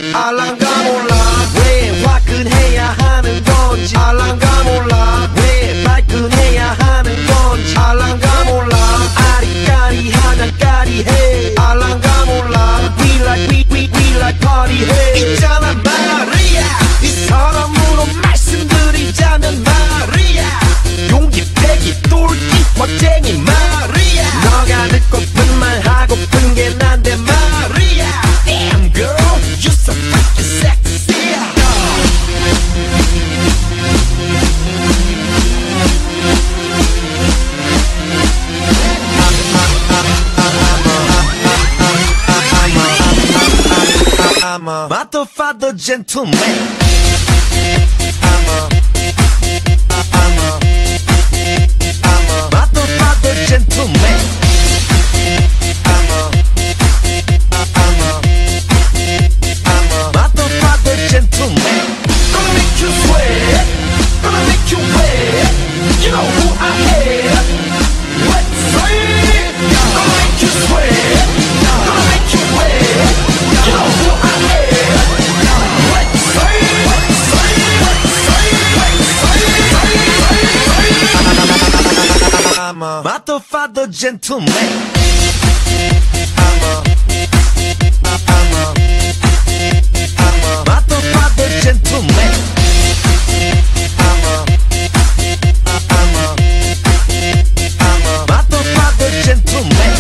알랑가 몰라 왜 화끈해야 하는 건지 알랑가 몰라 왜 발끈해야 하는 건지 알랑가 몰라 아리까리 하냥까리해 알랑가 몰라 we like party해 있잖아 말이야 이 사람으로 말씀드리자면 말이야 용기 패기 똘끼 멋쟁이 말이야 너가 듣고픈 말 하고픈 게 난데 말이야 Damn girl you so fucking sexy I'm a motherfucker gentleman I'm a motherfucker gentleman I'm a motherfucker gentleman Gonna make you sweat Gonna make you wet You know who I am Let's say Gonna make you sweat Gonna make you wet You know who I am Let's say I'm a motherfucker gentleman I'm a motherfucker gentleman I'm a motherfucker gentleman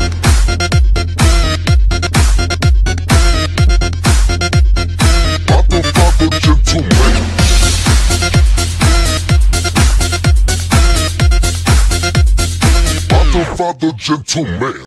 Motherfucker gentleman Motherfucker gentleman